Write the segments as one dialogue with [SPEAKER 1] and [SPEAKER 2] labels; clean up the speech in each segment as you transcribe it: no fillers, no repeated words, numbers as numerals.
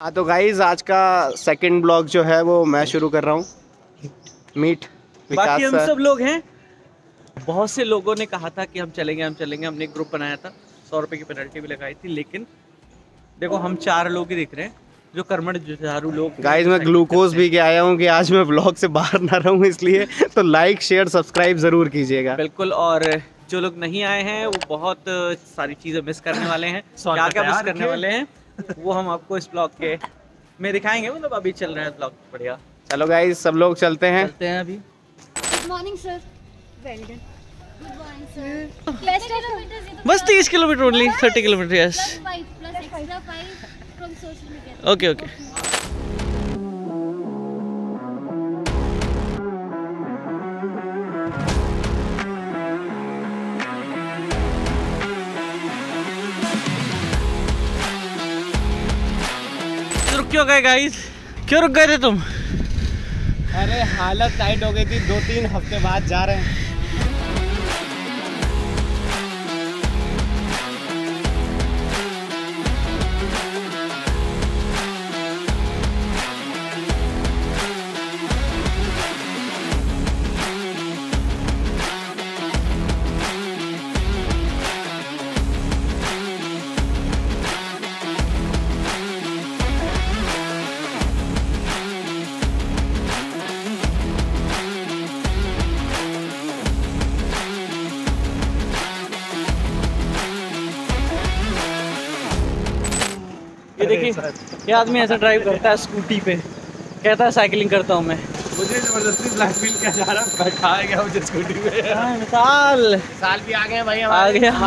[SPEAKER 1] हाँ तो गाइज आज का सेकंड ब्लॉग जो है वो मैं शुरू कर रहा हूँ। मीट
[SPEAKER 2] बाकी हम सब लोग हैं। बहुत से लोगों ने कहा था कि हम चलेंगे हमने एक ग्रुप बनाया था, 100 रुपए की पेनल्टी भी लगाई थी, लेकिन देखो हम 4 लोग ही दिख रहे हैं जो कर्मठ जुझारू लोग।
[SPEAKER 1] गाइज मैं ग्लूकोज भी के आया हूँ कि आज मैं ब्लॉग से बाहर ना रहूँ, इसलिए तो लाइक शेयर सब्सक्राइब जरूर कीजिएगा।
[SPEAKER 2] बिल्कुल। और जो लोग नहीं आए हैं वो बहुत सारी चीजें मिस करने वाले हैं। क्या क्या मिस करने वाले हैं वो हम आपको इस ब्लॉग के में दिखाएंगे। मतलब अभी चल रहा है ब्लॉग बढ़िया।
[SPEAKER 1] चलो गाइज सब लोग चलते हैं
[SPEAKER 2] अभी।
[SPEAKER 3] Good morning sir. Well done. Good morning sir. Best kilometre
[SPEAKER 2] बस 30 kilometre only, 30 kilometre. Yes
[SPEAKER 3] plus extra 5 from social media.
[SPEAKER 2] Okay okay. रुक क्यों गए गाइस? क्यों रुक गए थे तुम?
[SPEAKER 1] अरे हालत टाइट हो गई थी, 2-3 हफ्ते बाद जा रहे हैं।
[SPEAKER 2] ये देखिए, ये आदमी ऐसा ड्राइव करता है स्कूटी पे, कहता है साइकिलिंग करता हूँ मैं।
[SPEAKER 1] मुझे जबरदस्ती ब्लैकमेल किया जा रहा है, बैठाया गया मुझे स्कूटी पे।
[SPEAKER 2] साल
[SPEAKER 1] भी आ गए भाई
[SPEAKER 2] आ गया।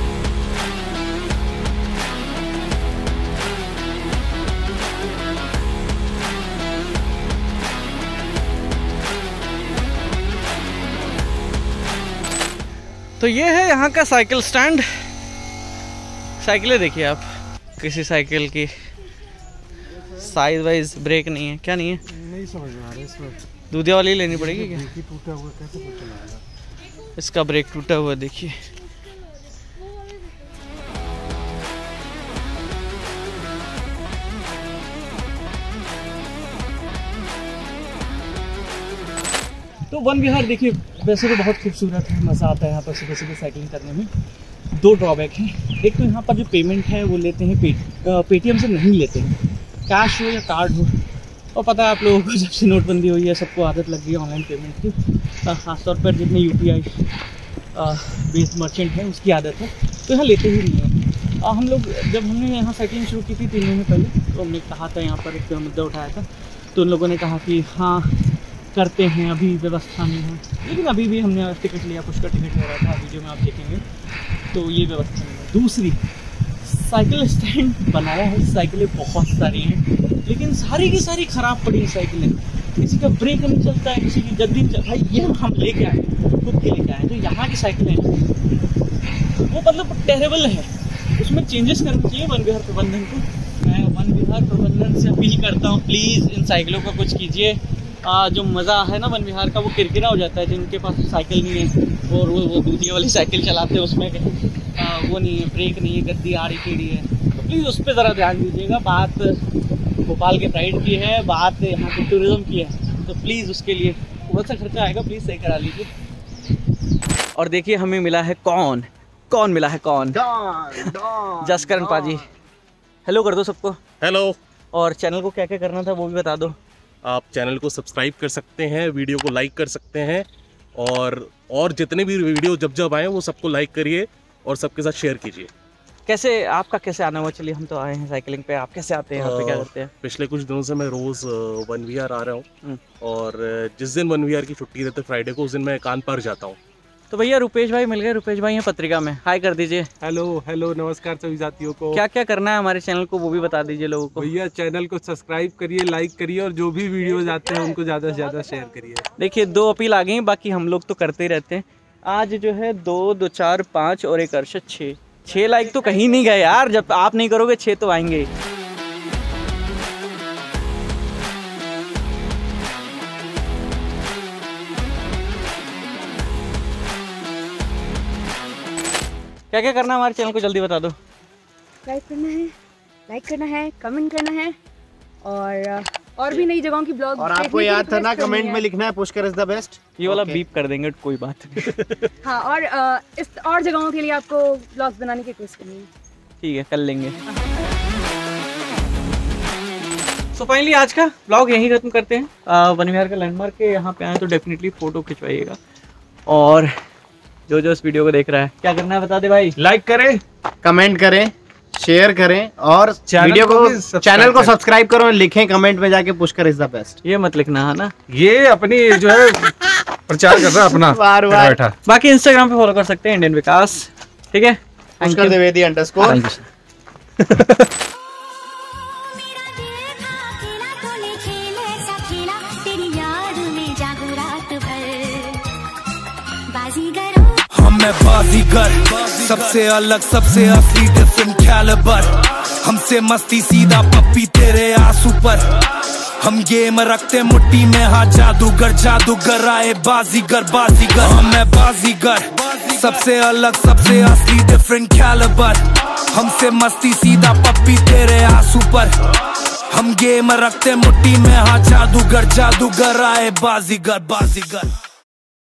[SPEAKER 2] तो ये है यहाँ का साइकिल स्टैंड। साइकिलें देखिए आप, किसी साइकिल की साइज वाइज ब्रेक नहीं है। क्या नहीं है?
[SPEAKER 1] नहीं समझ में आ रहा है। इसमें
[SPEAKER 2] दूधिया वाली लेनी पड़ेगी क्या?
[SPEAKER 1] टूटा हुआ कैसे चलाएगा?
[SPEAKER 2] इसका ब्रेक टूटा हुआ देखिए। तो वन विहार देखिए वैसे तो बहुत खूबसूरत है, मज़ा आता है यहाँ पर सुबह सुबह साइकिलिंग करने में। 2 ड्रॉबैक हैं। एक तो यहाँ पर जो पेमेंट है वो लेते हैं पेटीएम से नहीं लेते हैं, कैश हो या कार्ड हो। और पता है आप लोगों को, जब से नोटबंदी हुई है सबको आदत लग गई है ऑनलाइन पेमेंट की। खासतौर पर जितने यूपीआई बेस्ड मर्चेंट हैं उसकी आदत है, तो यहाँ लेते ही नहीं है। हम लोग जब हमने यहाँ साइकिलिंग शुरू की थी 3 महीने पहले, तो हमने कहा था, यहाँ पर एक मुद्दा उठाया था, तो उन लोगों ने कहा कि हाँ करते हैं, अभी व्यवस्था नहीं है। लेकिन अभी भी हमने टिकट लिया, पुष्कर टिकट हो रहा था, वीडियो में आप देखेंगे, तो ये व्यवस्था नहीं है। दूसरी, साइकिल स्टैंड बनाया है, साइकिलें बहुत सारी हैं, लेकिन सारी की सारी ख़राब पड़ी हैं साइकिलें। किसी का ब्रेक नहीं चलता है, किसी की गद्दी नहीं चलता। भाई ये हम लेके आए, खुद के लेके आए, तो यहाँ की साइकिलें वो मतलब टेरेबल है, उसमें चेंजेस करना चाहिए वन विहार प्रबंधन को। मैं वन विहार प्रबंधन से अपील करता हूँ, प्लीज़ इन साइकिलों का कुछ कीजिए। जो मज़ा है ना वन विहार का वो किरकिरा हो जाता है जिनके पास साइकिल नहीं है और वो दूधिया वाली साइकिल चलाते हैं, उसमें वो नहीं है, ब्रेक नहीं है, गद्दी आड़ी टेढ़ी है। तो प्लीज़ उस पर ज़रा ध्यान दीजिएगा। बात भोपाल के प्राइड की है, बात यहाँ के टूरिज़्म की है, तो प्लीज़ उसके लिए बहुत सा खर्चा आएगा, प्लीज़ सही करा लीजिए। और देखिए हमें मिला है कौन मिला है? कौन? जसकरण पाजी। हेलो कर दो सबको।
[SPEAKER 4] हेलो।
[SPEAKER 2] और चैनल को क्या क्या करना था वो भी बता दो।
[SPEAKER 4] आप चैनल को सब्सक्राइब कर सकते हैं, वीडियो को लाइक कर सकते हैं, और जितने भी वीडियो जब आए वो सबको लाइक करिए और सबके साथ शेयर कीजिए।
[SPEAKER 2] कैसे आपका कैसे आना हुआ? चलिए हम तो आए हैं साइकिलिंग पे, आप कैसे आते हैं यहाँ पे, क्या करते हैं?
[SPEAKER 4] पिछले कुछ दिनों से मैं रोज़ वन विहार आ रहा हूँ, और जिस दिन वन विहार की छुट्टी रहती है फ्राइडे को, उस दिन मैं कान पार्क जाता हूँ।
[SPEAKER 2] तो भैया रुपेश भाई मिल गए। रुपेश भाई हैं पत्रिका में, हाय कर दीजिए।
[SPEAKER 5] हेलो नमस्कार सभी साथियों को।
[SPEAKER 2] क्या क्या करना है हमारे चैनल को वो भी बता दीजिए लोगों को।
[SPEAKER 5] भैया चैनल को सब्सक्राइब करिए, लाइक करिए, और जो भी वीडियोज आते हैं उनको ज़्यादा से ज़्यादा शेयर करिए।
[SPEAKER 2] देखिए 2 अपील आ गई, बाकी हम लोग तो करते ही रहते हैं। आज जो है 2, 4, 5 और एक अर्शद 6 लाइक तो कहीं नहीं गए यार। जब आप नहीं करोगे 6 तो आएंगे। क्या क्या करना है हमारे चैनल को जल्दी बता दो।
[SPEAKER 3] लाइक करना है, कमेंट करना है,
[SPEAKER 6] और भी नई जगहों की ब्लॉग।
[SPEAKER 1] और आपको याद था ना कमेंट में लिखना है पुष्कर इज द बेस्ट।
[SPEAKER 2] ये वाला बीप कर देंगे, कोई बात नहीं।
[SPEAKER 6] हाँ, और इस और जगहों के लिए आपको ब्लॉग्स बनाने की कोशिश करनी है।
[SPEAKER 2] ठीक है, कर लेंगे। तो फाइनली आज का ब्लॉग यहीं खत्म करते हैं। वन विहार का लैंडमार्क के यहाँ पे आए तो डेफिनेटली फोटो खिंचवाइएगा। और जो जो इस वीडियो को देख रहा है, क्या करना है बता दे भाई।
[SPEAKER 5] लाइक करें,
[SPEAKER 1] कमेंट करें, शेयर करें और वीडियो को चैनल को सब्सक्राइब करो और लिखें कमेंट में जाके पुष्कर इज द बेस्ट।
[SPEAKER 2] ये मत लिखना है ना,
[SPEAKER 5] ये अपनी जो है प्रचार कर रहा है अपना
[SPEAKER 1] बार बार।
[SPEAKER 5] बैठा।
[SPEAKER 2] बाकी इंस्टाग्राम पे फॉलो कर सकते हैं इंडियन विकास। ठीक है,
[SPEAKER 1] पुष्कर द्विवेदी _
[SPEAKER 7] मैं बाजीगर, सबसे अलग सबसे असली डिफरेंट कैलिबर। हमसे मस्ती सीधा पप्पी तेरे आंसू पर। हम गेम रखते मुट्ठी में, हाँ जादूगर जादूगर आए बाजीगर बाजीगर। मैं बाजीगर, सबसे अलग सबसे असली डिफरेंट कैलिबर। हमसे मस्ती सीधा पप्पी तेरे आंसू पर। हम गेम रखते मुट्ठी में, हाँ जादूगर जादूगर आए बाजीगर बाजीगर।